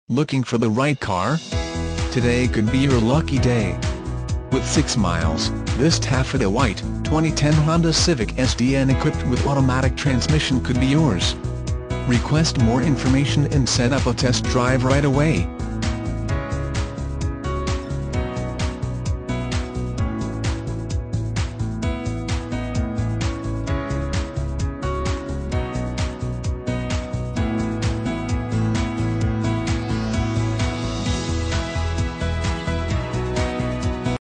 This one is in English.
Looking for the right car? Today could be your lucky day. With 6 miles, this Taffeta White, 2010 Honda Civic Sdn equipped with automatic transmission could be yours. Request more information and set up a test drive right away.